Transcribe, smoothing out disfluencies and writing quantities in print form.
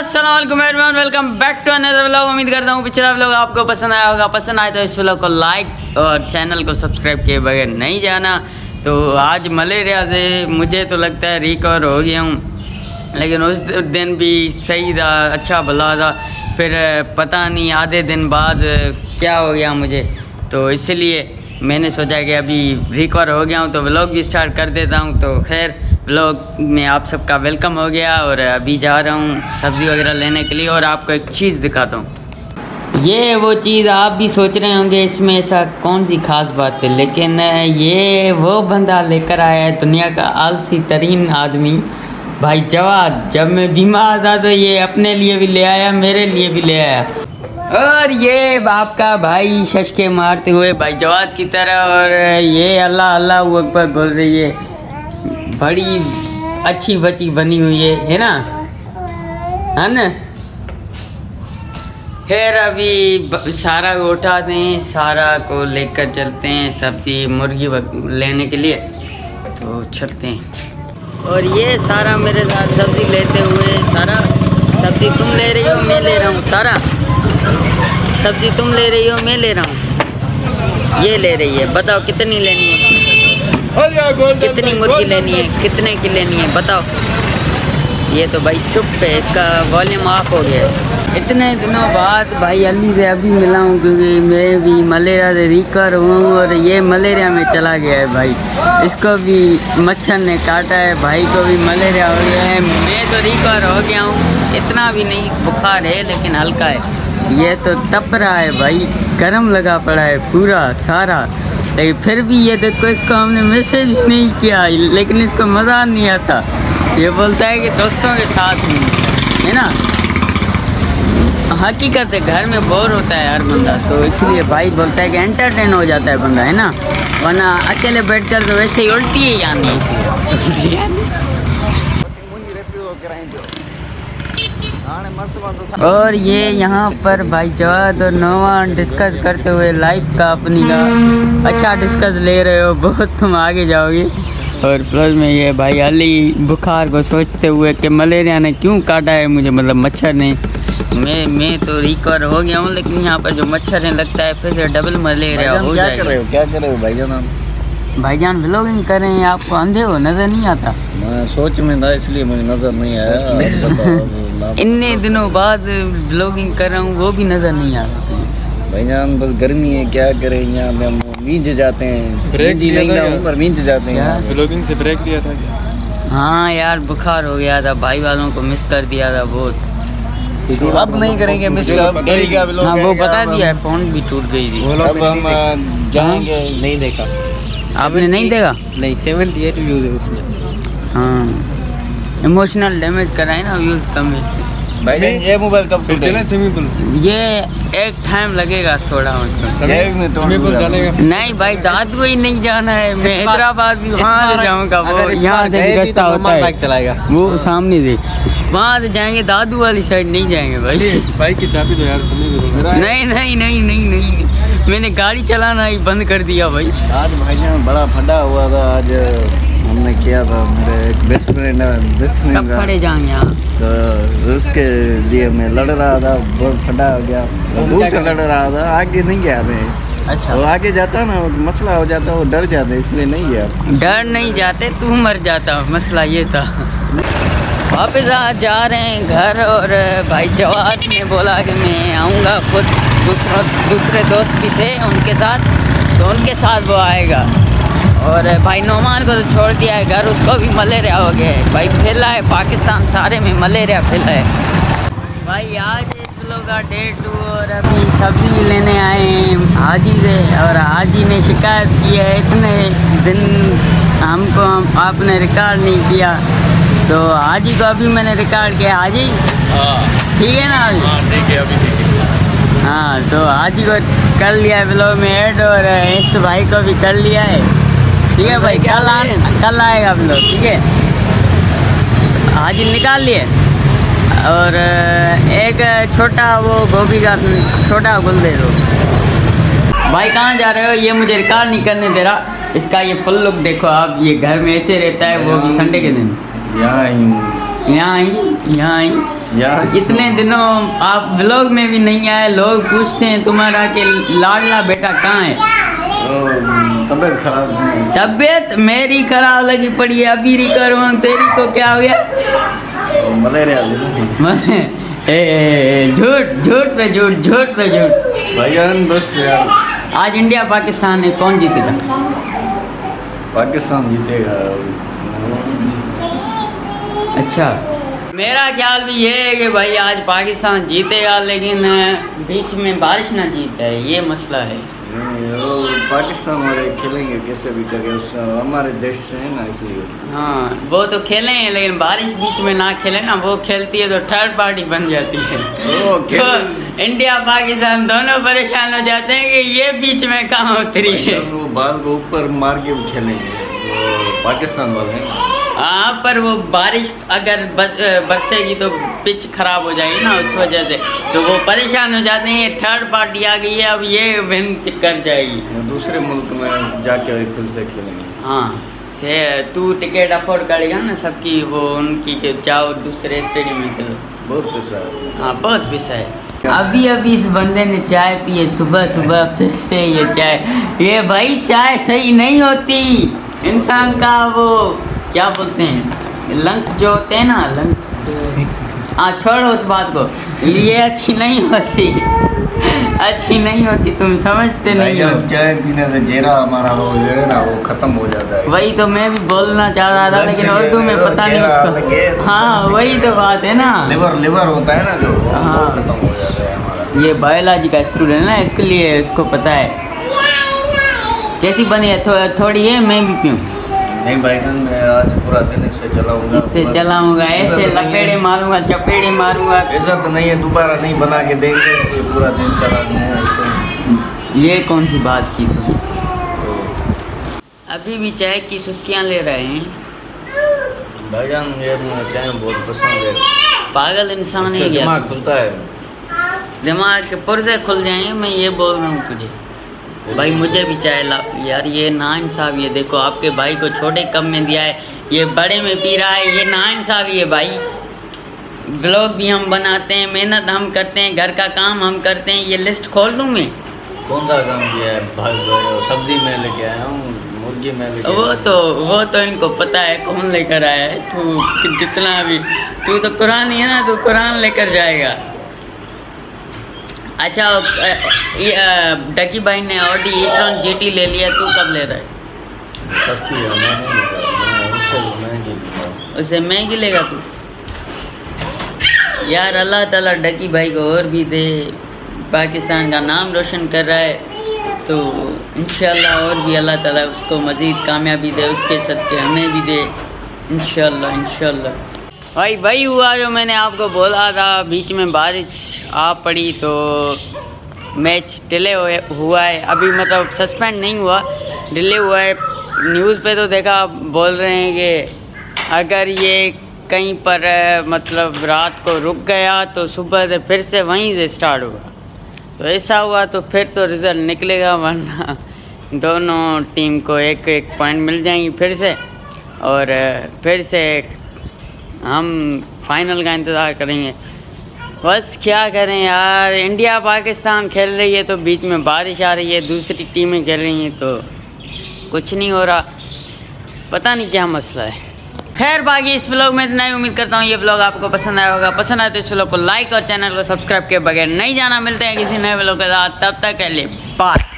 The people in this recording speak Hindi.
अस्सलाम वालेकुम everyone, welcome back to another vlog. उम्मीद करता हूँ पिछला व्लॉग आपको पसंद आया होगा। पसंद आए तो इस व्लॉग को लाइक और चैनल को सब्सक्राइब किए बगैर नहीं जाना। तो आज मलेरिया से मुझे तो लगता है रिकवर हो गया हूँ, लेकिन उस दिन भी सही था, अच्छा भला था। फिर पता नहीं आधे दिन बाद क्या हो गया मुझे, तो इसलिए मैंने सोचा कि अभी रिकवर हो गया हूँ तो व्लॉग भी स्टार्ट कर देता हूँ। तो खैर व्लॉग में आप सबका वेलकम हो गया और अभी जा रहा हूँ सब्ज़ी वगैरह लेने के लिए। और आपको एक चीज़ दिखाता हूँ, ये वो चीज़ आप भी सोच रहे होंगे इसमें ऐसा कौन सी खास बात है, लेकिन ये वो बंदा लेकर आया है, दुनिया का आलसी तरीन आदमी भाई जवाद। जब मैं बीमार था तो ये अपने लिए भी ले आया, मेरे लिए भी ले आया। और ये आपका भाई शशके मारते हुए भाई जवाद की तरह, और ये अल्लाह अल्लाह अकबर बोल रही है, बड़ी अच्छी बच्ची बनी हुई है ना, है ना। खैर अभी सारा को उठाते हैं, सारा को लेकर चलते हैं सब्जी मुर्गी लेने के लिए, तो चलते हैं। और ये सारा मेरे साथ सब्जी लेते हुए, सारा सब्जी तुम ले रही हो मैं ले रहा हूँ, सारा सब्जी तुम ले रही हो मैं ले रहा हूँ। ये ले रही है, बताओ कितनी लेनी है, कितनी मुर्गी लेनी है, कितने की लेनी है बताओ। ये तो भाई चुप है, इसका वॉल्यूम ऑफ हो गया है। इतने दिनों बाद भाई अली से अभी मिला हूँ, क्योंकि मैं भी मलेरिया से रिकवर हूँ और ये मलेरिया में चला गया है भाई। इसको भी मच्छर ने काटा है, भाई को भी मलेरिया हो गया है। मैं तो रिकवर हो गया हूँ, इतना भी नहीं बुखार है लेकिन हल्का है। ये तो तप रहा है भाई, गर्म लगा पड़ा है पूरा सारा, लेकिन फिर भी ये देखो, इसको हमने मैसेज नहीं किया लेकिन इसको मज़ा नहीं आता। ये बोलता है कि दोस्तों के साथ हूँ, है ना। हकीकत है घर में बोर होता है हर बंदा, तो इसलिए भाई बोलता है कि एंटरटेन हो जाता है बंदा, है ना, वरना अकेले बैठकर तो वैसे ही उल्टी ही आनी है। और ये यहाँ पर भाई जवाद और नौमान डिस्कस करते हुए लाइफ का अपनी का अच्छा डिस्कस ले रहे हो, बहुत तुम आगे जाओगे। और प्लस में ये भाई अली बुखार को सोचते हुए कि मलेरिया ने क्यों काटा है मुझे, मतलब मच्छर ने। मैं तो रिकवर हो गया हूँ, लेकिन यहाँ पर जो मच्छर ने लगता है फिर से डबल मलेरिया हो जाएगा। क्या कर रहे हो भाईजान? भाईजान व्लॉगिंग कर रहे हैं, आपको अंधे हो नज़र नहीं आता? मैं सोच में था इसलिए मुझे नज़र नहीं आया। इतने दिनों बाद व्लॉगिंग कर रहा हूँ, वो भी नज़र नहीं आ रहा भाईजान। बस गर्मी है, क्या करें, यहाँ पे हम मींज जाते हैं, ब्रेक नहीं था पर मींज जाते हैं। व्लॉगिंग से ब्रेक लिया था क्या? हाँ यार बुखार हो गया था, भाई वालों को मिस कर दिया था बहुत। तो अब नहीं करेंगे मिस, अब डेली का व्लॉग। हाँ वो बता दिया है, फोन भी टूट गई थी। अब हम जाएंगे। नहीं देखा आपने? नहीं देखा? नहीं, 78 व्यूज है उसमें। हाँ इमोशनल डैमेज करा है ना, व्यूज़ कम है। भाई ये मोबाइल कब फिर चले? स्विमिंग पूल ये एक टाइम लगेगा थोड़ा, मतलब स्विमिंग पूल जाने का नहीं भाई, दादू ही नहीं जाना है, मैं हैदराबाद भी वहाँ से जाऊँगा। वो यहाँ से रास्ता होता है, बाइक चलाएगा वो सामने से, वहाँ से जाएंगे, दादू वाली साइड नहीं जाएंगे भाई। बाइक की चाबी दो यार, नहीं नहीं नहीं नहीं नहीं, मैंने गाड़ी चलाना ही बंद कर दिया भाई। आज भाईजान बड़ा फटा हुआ था, आज हमने किया था, मेरे एक बेस्ट फ्रेंड सब खड़े जाएंगे यहाँ, तो उसके लिए मैं लड़ रहा था, बहुत फटा हो गया, दूर से लड़ रहा था, आगे नहीं गया मैं। अच्छा, वो आगे जाता ना मसला हो जाता, वो डर जाते इसलिए नहीं गया। डर नहीं जाते, तू मर जाता, मसला ये था। वापस आज जा रहे हैं घर, और भाई जवाद ने बोला कि मैं आऊँगा खुद, दूसरे दोस्त भी थे उनके साथ, तो उनके साथ वो आएगा। और भाई नौमान को तो छोड़ दिया है घर, उसको भी मलेरिया हो गया है भाई, फैला है पाकिस्तान सारे में मलेरिया फैला है भाई। आज इस लोग का डे 2 और अभी सब्जी लेने आए हैं हाजी से, और हाजी ने शिकायत की है इतने दिन हमको आपने रिकॉर्ड नहीं किया, तो हाजी को अभी मैंने रिकॉर्ड किया। हाजी ठीक है ना? हाँ ठीक है, अभी ठीक है। हाँ तो हाजी को कर लिया है ब्लॉग में ऐड, और इस भाई को भी कर लिया है, ठीक है भाई। कल आएगा ब्लॉग, ठीक है। हाजी निकाल लिए, और एक छोटा वो गोभी का छोटा गुल दे दो भाई। कहाँ जा रहे हो? ये मुझे रिकॉर्ड नहीं करने दे रहा। इसका ये फुल लुक देखो आप, ये घर में ऐसे रहता है, वो भी संडे के दिन। यहाँ यहाँ आई इतने दिनों आप व्लॉग में भी नहीं आए। लोग पूछते हैं तुम्हारा कि लाडला बेटा कहाँ है। तबीयत खराब है। तबीयत मेरी खराब लगी पड़ी है, अभी रिकवर हूँ। तेरी को क्या हो गया? मलेरिया। झूठ पे झूठ भाईजान बस यार। आज इंडिया पाकिस्तान में कौन जीतेगा? पाकिस्तान जीतेगा। अच्छा, मेरा ख्याल भी ये है कि भाई आज पाकिस्तान जीतेगा, लेकिन बीच में बारिश ना जीत जाए, ये मसला है। पाकिस्तान वाले खेलेंगे कैसे भी करके, हमारे देश से है ना, इसलिए। हाँ, वो तो खेलेंगे, लेकिन बारिश बीच में ना खेले ना, वो खेलती है तो थर्ड पार्टी बन जाती है। तो इंडिया पाकिस्तान दोनों परेशान हो जाते हैं कि ये बीच में कहाँ उतरी है। वो बाल को ऊपर मार के खेलेंगे पाकिस्तान वाले। हाँ, पर वो बारिश अगर बरसेगी तो पिच खराब हो जाएगी ना, उस वजह से तो वो परेशान हो जाते हैं। ये थर्ड पार्टी आ गई है, अब ये विन कर जाएगी। दूसरे मुल्क में जाके फिर से खेलेंगे। हाँ, तू टिकट अफोर्ड करेगा ना सबकी, वो उनकी के जाओ दूसरे स्टेडियम में खेलो। बहुत पैसा है। हाँ, बहुत पैसा है। अभी इस बंदे ने चाय पी है, सुबह फिर से ये चाय। ये भाई चाय सही नहीं होती, इंसान का वो क्या बोलते हैं, लंग्स जो होते हैं ना, लंग्स। हाँ, छोड़ो उस बात को, ये अच्छी नहीं होती, तुम समझते नहीं हो। चाय पीने से चेहरा हमारा वो जो है ना, वो खत्म हो जाता है। वही तो मैं भी बोलना चाह रहा था, लेकिन उर्दू में पता नहीं उसको। हाँ, वही तो बात है ना, लिवर होता है ना जो, हाँ, खत्म हो जाता है हमारा। ये बायोलॉजी का स्टूडेंट है ना, इसके लिए उसको पता है। कैसी बनी है? थोड़ी है, मैं भी पीऊँ? नहीं भाईजान, मैं आज पूरा दिन इससे चलाऊंगा। ऐसे लपेड़े मारूंगा, चपेड़े मारूंगा। ऐसा तो नहीं है, दोबारा नहीं बना के देंगे, इसलिए पूरा दिन चलाना है ऐसे। ये कौन सी बात की तो? अभी भी चाय की सुस्कियाँ ले रहे हैं भाईजान। ये चाय बहुत पसंद है। पागल इंसान है, दिमाग खुलता है, दिमाग के पुर्जे खुल जाएंगे। मैं ये बोल रहा हूँ तुझे भाई, मुझे भी चाय ला यार। ये नाइंसाफ़ी है, देखो आपके भाई को छोटे कप में दिया है, ये बड़े में पी रहा है। ये नाइंसाफ़ी है भाई। ब्लॉग भी हम बनाते हैं, मेहनत हम करते हैं, घर का काम हम करते हैं। ये लिस्ट खोल दूँ मैं? कौन सा काम किया है? सब्जी मैं लेके आया हूँ, मुर्गी मैं लेके। वो तो इनको पता है कौन लेकर आया है। तू जितना भी, तू तो कुरान ही है ना, तू कुरान लेकर जाएगा। अच्छा, डकी भाई ने ऑडी e-tron GT ले लिया, तू कब ले रहा है? सस्ती है, उससे महंगी लेगा तू? यार अल्लाह ताला डकी भाई को और भी दे, पाकिस्तान का नाम रोशन कर रहा है, तो इंशाल्लाह और भी अल्लाह ताला उसको मज़ीद कामयाबी दे, उसके सदके हमें भी दे इंशाल्लाह। भाई हुआ जो मैंने आपको बोला था, बीच में बारिश आ पड़ी तो मैच डिले हुआ है। अभी मतलब सस्पेंड नहीं हुआ, डिले हुआ है। न्यूज़ पे तो देखा, बोल रहे हैं कि अगर ये कहीं पर मतलब रात को रुक गया तो सुबह से फिर से वहीं से स्टार्ट होगा। तो ऐसा हुआ तो फिर तो रिज़ल्ट निकलेगा, वरना दोनों टीम को एक पॉइंट मिल जाएंगी फिर से, और फिर से हम फाइनल का इंतज़ार करेंगे। बस क्या करें यार, इंडिया पाकिस्तान खेल रही है तो बीच में बारिश आ रही है, दूसरी टीमें खेल रही हैं तो कुछ नहीं हो रहा, पता नहीं क्या मसला है। खैर, बाकी इस व्लॉग में इतना ही। उम्मीद करता हूँ ये व्लॉग आपको पसंद आया होगा। पसंद आए तो इस व्लॉग को लाइक और चैनल को सब्सक्राइब किए बगैर नहीं जाना। मिलते हैं किसी नए व्लॉग के साथ, तब तक के लिए बाय।